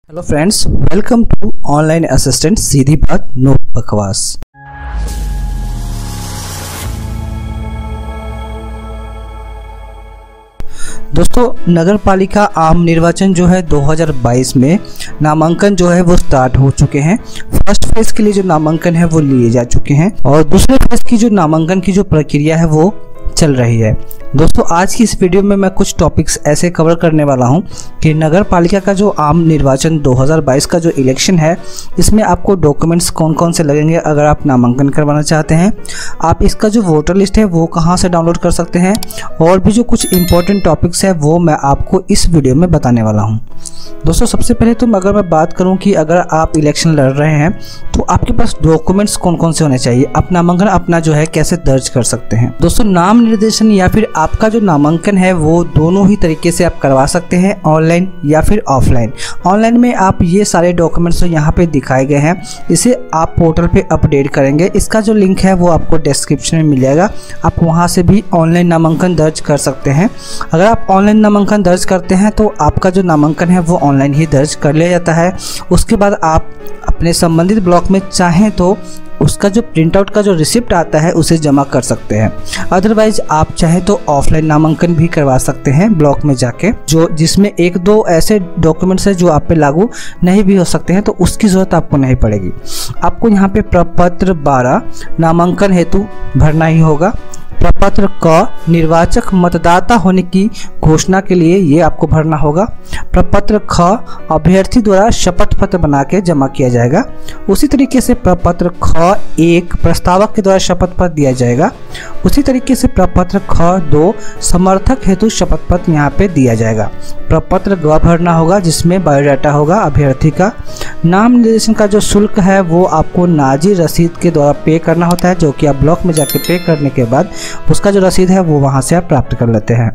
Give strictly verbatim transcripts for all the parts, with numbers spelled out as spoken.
Hello friends, welcome to online assistant सीधी बात no बकवास। दोस्तों, नगर पालिका आम निर्वाचन जो है दो हज़ार बाईस में नामांकन जो है वो स्टार्ट हो चुके हैं। फर्स्ट फेज के लिए जो नामांकन है वो लिए जा चुके हैं और दूसरे फेज की जो नामांकन की जो प्रक्रिया है वो चल रही है। दोस्तों, आज की इस वीडियो में मैं कुछ टॉपिक्स ऐसे कवर करने वाला हूं कि नगर पालिका का जो आम निर्वाचन दो हज़ार बाईस का जो इलेक्शन है, इसमें आपको डॉक्यूमेंट्स कौन कौन से लगेंगे अगर आप नामांकन करवाना चाहते हैं, आप इसका जो वोटर लिस्ट है वो कहां से डाउनलोड कर सकते हैं, और भी जो कुछ इंपॉर्टेंट टॉपिक्स है वो मैं आपको इस वीडियो में बताने वाला हूँ। दोस्तों, सबसे पहले तो अगर मैं बात करूं कि अगर आप इलेक्शन लड़ रहे हैं तो आपके पास डॉक्यूमेंट्स कौन कौन से होने चाहिए, आप नामांकन अपना जो है कैसे दर्ज कर सकते हैं। दोस्तों, नाम निर्देशन या फिर आपका जो नामांकन है वो दोनों ही तरीके से आप करवा सकते हैं, ऑनलाइन या फिर ऑफलाइन। ऑनलाइन में आप ये सारे डॉक्यूमेंट्स जो यहाँ पे दिखाए गए हैं इसे आप पोर्टल पे अपडेट करेंगे। इसका जो लिंक है वो आपको डिस्क्रिप्शन में मिल जाएगा, आप वहाँ से भी ऑनलाइन नामांकन दर्ज कर सकते हैं। अगर आप ऑनलाइन नामांकन दर्ज करते हैं तो आपका जो नामांकन है वो ऑनलाइन ही दर्ज कर लिया जाता है। उसके बाद आप अपने संबंधित ब्लॉक में चाहें तो उसका जो प्रिंट आउट का जो रिसिप्ट आता है उसे जमा कर सकते हैं। अदरवाइज आप चाहे तो ऑफलाइन नामांकन भी करवा सकते हैं ब्लॉक में जाके, जो जिसमें एक दो ऐसे डॉक्यूमेंट्स है जो आप पे लागू नहीं भी हो सकते हैं, तो उसकी ज़रूरत आपको नहीं पड़ेगी। आपको यहाँ पे प्रपत्र बारह नामांकन हेतु भरना ही होगा। प्रपत्र क निर्वाचक मतदाता होने की घोषणा के लिए ये आपको भरना होगा। प्रपत्र ख अभ्यर्थी द्वारा शपथ पत्र बना के जमा किया जाएगा। उसी तरीके से प्रपत्र ख एक प्रस्तावक के द्वारा शपथ पत्र दिया जाएगा। उसी तरीके से प्रपत्र ख दो समर्थक हेतु शपथ पत्र यहाँ पे दिया जाएगा। प्रपत्र ग भरना होगा जिसमें बायोडाटा होगा अभ्यर्थी का। नाम निर्देशन का जो शुल्क है वो आपको नाजी रसीद के द्वारा पे करना होता है, जो कि आप ब्लॉक में जाके पे करने के बाद उसका जो रसीद है वो वहां से आप प्राप्त कर लेते हैं।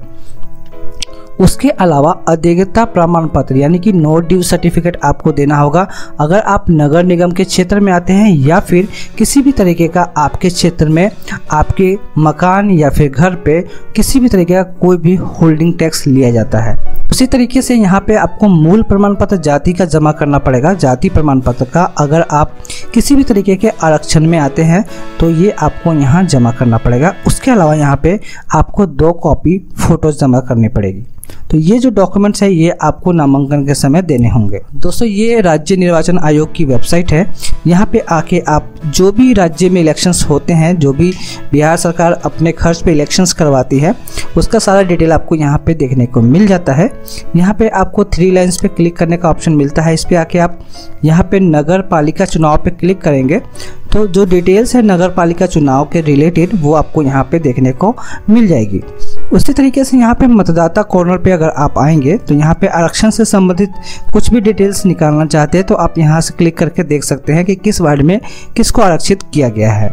उसके अलावा अयोग्यता प्रमाण पत्र यानी कि नो ड्यू सर्टिफिकेट आपको देना होगा अगर आप नगर निगम के क्षेत्र में आते हैं या फिर किसी भी तरीके का आपके क्षेत्र में आपके मकान या फिर घर पे किसी भी तरीके का कोई भी होल्डिंग टैक्स लिया जाता है। उसी तरीके से यहाँ पे आपको मूल प्रमाण पत्र जाति का जमा करना पड़ेगा। जाति प्रमाण पत्र का अगर आप किसी भी तरीके के आरक्षण में आते हैं तो ये आपको यहाँ जमा करना पड़ेगा। उसके अलावा यहाँ पे आपको दो कॉपी फोटोज जमा करनी पड़ेगी। तो ये जो डॉक्यूमेंट्स है ये आपको नामांकन के समय देने होंगे। दोस्तों, ये राज्य निर्वाचन आयोग की वेबसाइट है। यहाँ पे आके आप जो भी राज्य में इलेक्शंस होते हैं, जो भी बिहार सरकार अपने खर्च पे इलेक्शंस करवाती है, उसका सारा डिटेल आपको यहाँ पे देखने को मिल जाता है। यहाँ पे आपको थ्री लाइन्स पे क्लिक करने का ऑप्शन मिलता है। इस पे आके आप यहाँ पे नगर पालिका चुनाव पे क्लिक करेंगे तो जो डिटेल्स है नगर पालिका चुनाव के रिलेटेड वो आपको यहाँ पे देखने को मिल जाएगी। उसी तरीके से यहाँ पे मतदाता कॉर्नर पे अगर आप आएंगे तो यहाँ पे आरक्षण से संबंधित कुछ भी डिटेल्स निकालना चाहते हैं तो आप यहाँ से क्लिक करके देख सकते हैं कि किस वार्ड में किसको आरक्षित किया गया है।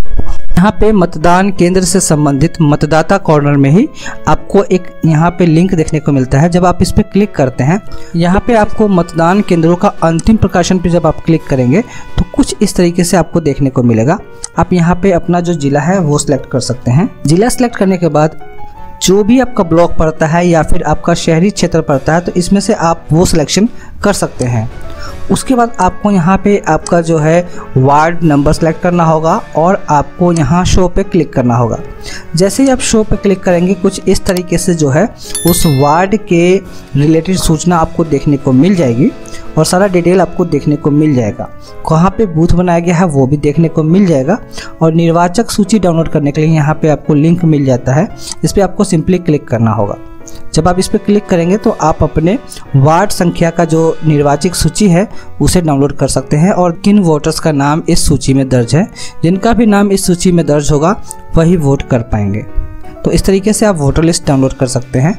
यहाँ पे मतदान केंद्र से संबंधित मतदाता कॉर्नर में ही आपको एक यहाँ पे लिंक देखने को मिलता है। जब आप इस पे क्लिक करते हैं, यहाँ पे आपको मतदान केंद्रों का अंतिम प्रकाशन पे जब आप क्लिक करेंगे तो कुछ इस तरीके से आपको देखने को मिलेगा। आप यहाँ पे अपना जो जिला है वो सिलेक्ट कर सकते हैं। जिला सिलेक्ट करने के बाद जो भी आपका ब्लॉक पड़ता है या फिर आपका शहरी क्षेत्र पड़ता है तो इसमें से आप वो सिलेक्शन कर सकते हैं। उसके बाद आपको यहाँ पे आपका जो है वार्ड नंबर सेलेक्ट करना होगा और आपको यहाँ शो पे क्लिक करना होगा। जैसे ही आप शो पे क्लिक करेंगे कुछ इस तरीके से जो है उस वार्ड के रिलेटेड सूचना आपको देखने को मिल जाएगी और सारा डिटेल आपको देखने को मिल जाएगा। कहाँ पे बूथ बनाया गया है वो भी देखने को मिल जाएगा और निर्वाचक सूची डाउनलोड करने के लिए यहाँ पे आपको लिंक मिल जाता है। इस पर आपको सिंपली क्लिक करना होगा। जब आप इस पर क्लिक करेंगे तो आप अपने वार्ड संख्या का जो निर्वाचक सूची है उसे डाउनलोड कर सकते हैं और किन वोटर्स का नाम इस सूची में दर्ज है, जिनका भी नाम इस सूची में दर्ज होगा वही वोट कर पाएंगे। तो इस तरीके से आप वोटर लिस्ट डाउनलोड कर सकते हैं।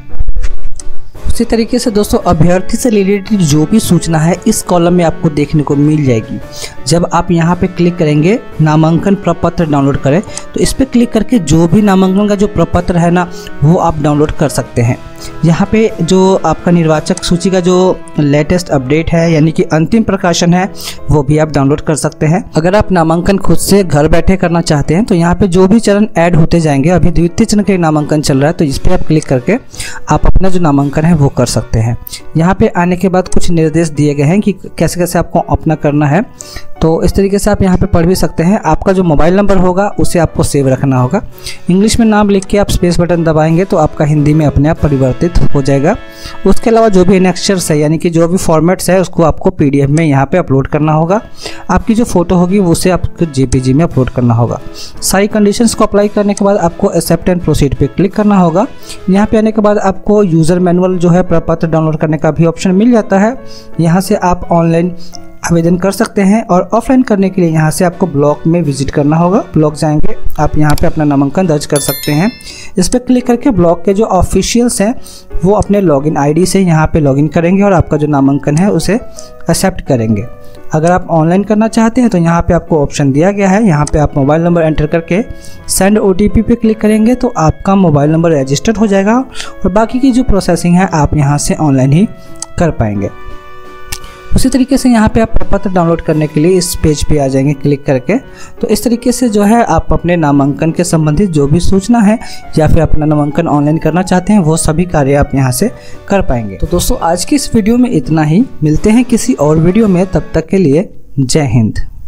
उसी तरीके से दोस्तों, अभ्यर्थी से रिलेटेड जो भी सूचना है इस कॉलम में आपको देखने को मिल जाएगी। जब आप यहाँ पे क्लिक करेंगे नामांकन प्रपत्र डाउनलोड करें तो इस पे क्लिक करके जो भी नामांकन का जो प्रपत्र है ना वो आप डाउनलोड कर सकते हैं। यहाँ पे जो आपका निर्वाचक सूची का जो लेटेस्ट अपडेट है यानी कि अंतिम प्रकाशन है वो भी आप डाउनलोड कर सकते हैं। अगर आप नामांकन खुद से घर बैठे करना चाहते हैं तो यहाँ पे जो भी चरण ऐड होते जाएंगे, अभी द्वितीय चरण का नामांकन चल रहा है तो इस पर आप क्लिक करके आप अपना जो नामांकन है वो कर सकते हैं। यहाँ पे आने के बाद कुछ निर्देश दिए गए हैं कि कैसे कैसे आपको अपना करना है, तो इस तरीके से आप यहाँ पे पढ़ भी सकते हैं। आपका जो मोबाइल नंबर होगा उसे आपको सेव रखना होगा। इंग्लिश में नाम लिख के आप स्पेस बटन दबाएंगे तो आपका हिंदी में अपने आप परिवर्तित हो जाएगा। उसके अलावा जो भी एनेक्सर्स है यानी कि जो भी फॉर्मेट्स है उसको आपको पीडीएफ में यहाँ पे अपलोड करना होगा। आपकी जो फोटो होगी उसे आपको जेपीजी में अपलोड करना होगा। सारी कंडीशंस को अप्लाई करने के बाद आपको एक्सेप्ट एंड प्रोसीड पे क्लिक करना होगा। यहाँ पे आने के बाद आपको यूज़र मैनुअल जो है प्रपत्र डाउनलोड करने का भी ऑप्शन मिल जाता है। यहाँ से आप ऑनलाइन आवेदन कर सकते हैं और ऑफलाइन करने के लिए यहाँ से आपको ब्लॉक में विजिट करना होगा। ब्लॉक जाएंगे, आप यहाँ पे अपना नामांकन दर्ज कर सकते हैं। इस पर क्लिक करके ब्लॉक के जो ऑफिशियल्स हैं वो अपने लॉगिन आईडी से यहाँ पे लॉगिन करेंगे और आपका जो नामांकन है उसे एक्सेप्ट करेंगे। अगर आप ऑनलाइन करना चाहते हैं तो यहाँ पे आपको ऑप्शन दिया गया है, यहाँ पे आप मोबाइल नंबर एंटर करके सेंड ओटीपी पे क्लिक करेंगे तो आपका मोबाइल नंबर रजिस्टर्ड हो जाएगा और बाकी की जो प्रोसेसिंग है आप यहाँ से ऑनलाइन ही कर पाएंगे। उसी तरीके से यहाँ पे आप प्रपत्र डाउनलोड करने के लिए इस पेज पे आ जाएंगे क्लिक करके। तो इस तरीके से जो है आप अपने नामांकन के संबंधित जो भी सूचना है या फिर अपना नामांकन ऑनलाइन करना चाहते हैं वो सभी कार्य आप यहाँ से कर पाएंगे। तो दोस्तों आज की इस वीडियो में इतना ही, मिलते हैं किसी और वीडियो में, तब तक के लिए जय हिंद।